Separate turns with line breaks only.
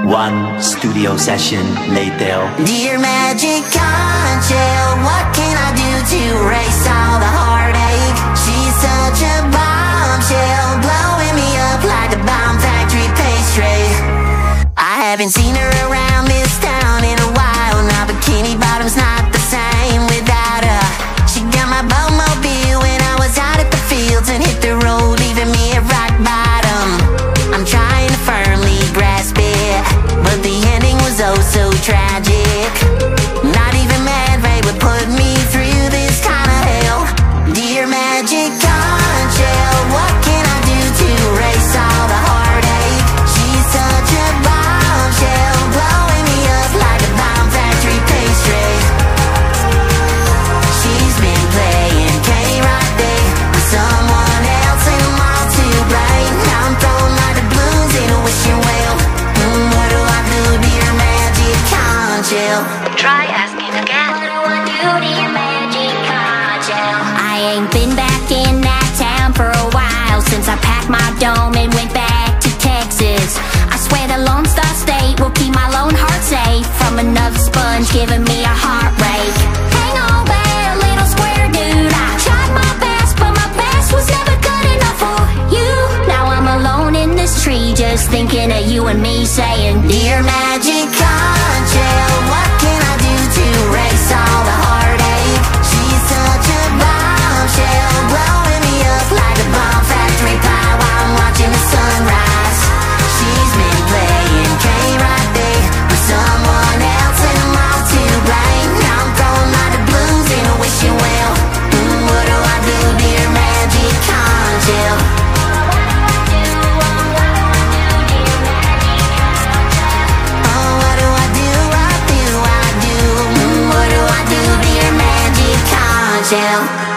One studio session later.
Dear Magic Conch, what can I do to erase all the heartache? She's such a bombshell, blowing me up like a bomb factory pastry. I haven't seen her around this town in a while now. Bikini Bottom's not the same without her. She got my boatmobile when I was out at the fields and hit the road, leaving me at rock bottom. I'm trying to firmly grasp it, but the ending was oh so tragic. Not even mad Ray would put me through this kind of hell. Dear Magic Conch, what can I do to erase all the heartache? She's such a bombshell, blowing me up like a bomb factory pastry. She's been playing K-Rock Day with someone else and I'm all to blame. Now I'm throwing like the blues in a wishing well. What do I do, dear Magic Conch?
Try asking again.
What do I do, dear Magic Conch?
I ain't been back in that town for a while, since I packed my dome and went back to Texas. I swear the Lone Star State will keep my lone heart safe from another sponge giving me a heartbreak. Hang on there, little square dude, I tried my best, but my best was never good enough for you. Now I'm alone in this tree, just thinking of you and me, saying,
Dear Magic Conch, what can I do to erase all the heartache? She's such a bombshell, blowing me up like a bomb factory pie while I'm watching the sunrise. She's been playing K-Rock Day with someone else and I'm all to blame. Now I'm throwing like the blues in a wishing well. What do I do, dear Magic Conch? What do I do, dear Magic Conch?